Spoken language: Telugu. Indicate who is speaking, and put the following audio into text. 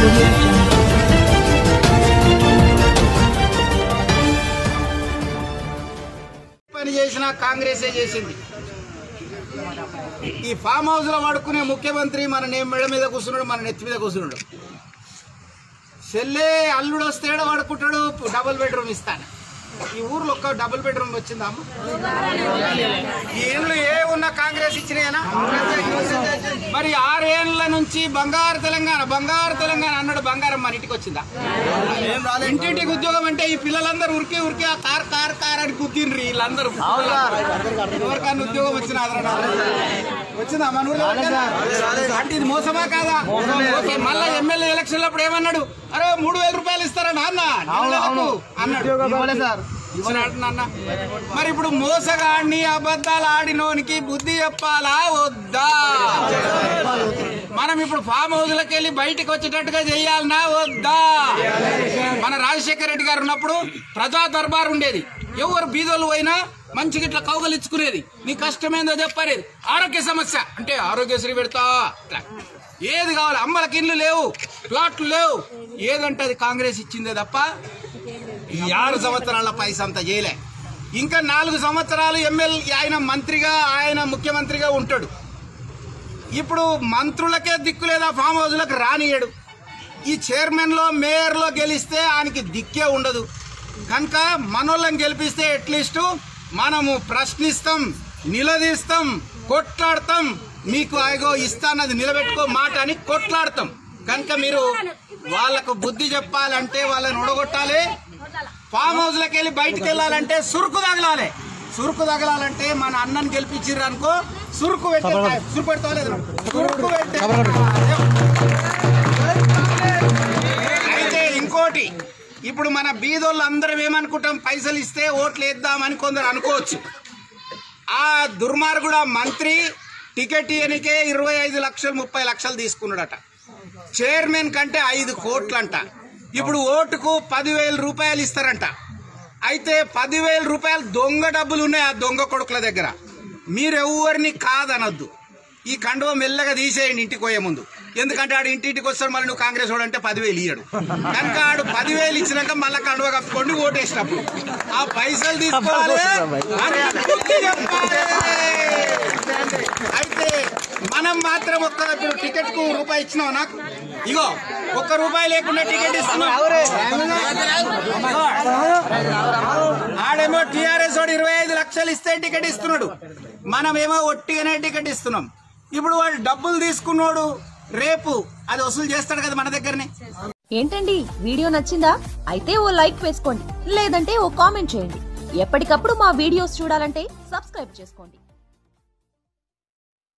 Speaker 1: పని చేసినా కాంగ్రెసే చేసింది. ఈ ఫామ్ హౌస్ లో వాడుకునే ముఖ్యమంత్రి మన మెడ మీద కూర్చున్నాడు, మన నెత్తి మీద కూర్చున్నాడు. చెల్లె అల్లుడు వస్తే వాడుకుంటాడు, డబుల్ బెడ్రూమ్ ఇస్తాను. ఈ ఊర్లో ఒక్క డబుల్ బెడ్రూమ్ వచ్చిందా? ఈ ఏళ్ళు ఏ ఉన్న కాంగ్రెస్ ఇచ్చినాయనా? మరి 6 ఏళ్ల నుంచి బంగారు తెలంగాణ అన్నాడు. బంగారం మన ఇంటికి వచ్చిందా? ఇంటింటికి ఉద్యోగం అంటే ఈ పిల్లలందరూ ఉరికి ఆ కార్ అని గుద్దిండ్రి. వీళ్ళందరూ ఎవరికన్నా ఉద్యోగం వచ్చినా వచ్చిందా మన ఊర్లో? అంటే ఇది మోసమా కాదా? మళ్ళా ఎమ్మెల్యే ఎలక్షన్ అప్పుడు ఏమన్నాడు? అరే 3000 రూపాయలు ఇస్తారా నాన్న అన్నాడు. మరి ఇప్పుడు మోసగాడిని అబద్ధాలు ఆడినోనికి బుద్ధి చెప్పాలా వద్దా? మనం ఇప్పుడు ఫామ్ హౌస్ లకి వెళ్ళి బయటకు వచ్చేటట్టుగా చెయ్యాలనా వద్దా? మన రాజశేఖర రెడ్డి గారు ఉన్నప్పుడు ప్రజా దర్బార్ ఉండేది. ఎవరు బీదోళ్ళు పోయినా మంచిగా ఇట్లా కౌగలిచ్చుకునేది. నీ కష్టమేందో చెప్పారేది. ఆరోగ్య సమస్య అంటే ఆరోగ్యశ్రీ పెడతా, ఏది కావాలి, అమ్మలకి ఇల్లు లేవు, ప్లాట్లు లేవు, ఏదంటే అది కాంగ్రెస్ ఇచ్చిందే తప్ప ఈ 6 సంవత్సరాల పైసా అంతా చేయలే. ఇంకా 4 సంవత్సరాలు ఎమ్మెల్యే ఆయన మంత్రిగా ఆయన ముఖ్యమంత్రిగా ఉంటాడు. ఇప్పుడు మంత్రులకే దిక్కు లేదా, ఫామ్ హౌస్లకు రానియడు. ఈ చైర్మన్లో మేయర్లో గెలిస్తే ఆయనకి దిక్కే ఉండదు. కనుక మనోళ్ళని గెలిపిస్తే అట్లీస్ట్ మనము ప్రశ్నిస్తాం, నిలదీస్తాం, కొట్లాడతాం. మీకు అయ్యో ఇస్తానది నిలబెట్టుకో మాట అని కొట్లాడతాం. కనుక మీరు వాళ్ళకు బుద్ధి చెప్పాలంటే వాళ్ళని ఉడగొట్టాలి. ఫామ్ హౌస్ లకి వెళ్ళి బయటకు వెళ్ళాలంటే సురుకు తగలాలంటే మన అన్నని గెలిపించారు అనుకో, సురుకు పెడతా లేదు. అయితే ఇంకోటి, ఇప్పుడు మన బీదోళ్ళు అందరం ఏమనుకుంటాం, పైసలు ఇస్తే ఓట్లు వేద్దామని కొందరు అనుకోవచ్చు. ఆ దుర్మార్గుడు మంత్రి టికెట్ ఇయనికే 25 లక్షలు 30 లక్షలు తీసుకున్నాడట. చైర్మన్ కంటే 5 కోట్లంట. ఇప్పుడు ఓటుకు 10,000 రూపాయలు ఇస్తారంట. అయితే 10,000 రూపాయలు దొంగ డబ్బులు ఉన్నాయి ఆ దొంగ కొడుకుల దగ్గర. మీరెవ్వరిని కాదనొద్దు. ఈ కండువ మెల్లగా తీసేయండి ఇంటికి పోయే ముందు. ఎందుకంటే ఆడు ఇంటింటికి వస్తాడు, మళ్ళీ నువ్వు కాంగ్రెస్ వాడు అంటే 10,000 ఇయ్యడు. కనుక ఆడు 10,000 ఇచ్చినాక మళ్ళీ కండువ కప్పుకోండి ఓటేసినప్పుడు. ఆ పైసలు తీసుకోవాలి. అయితే మనం మాత్రం ఇప్పుడు టికెట్ కు రూపాయి ఇచ్చినావు నాకు, ఇగో ₹1 లేకుండా టికెట్ ఇస్తున్నాం. ఆడేమో టీఆర్ఎస్ వాడు 25 లక్షలు ఇస్తే టికెట్ ఇస్తున్నాడు, మనమేమో ఒట్టిగానే టికెట్ ఇస్తున్నాం. ఇప్పుడు వాడు డబ్బులు తీసుకున్నాడు, రేపు అది వసూలు చేస్తాడు కదా మన దగ్గరనే.
Speaker 2: ఏంటండి వీడియో నచ్చిందా? అయితే ఓ లైక్ వేసుకోండి, లేదంటే ఓ కామెంట్ చేయండి. ఎప్పటికప్పుడు మా వీడియోస్ చూడాలంటే సబ్స్క్రైబ్ చేసుకోండి.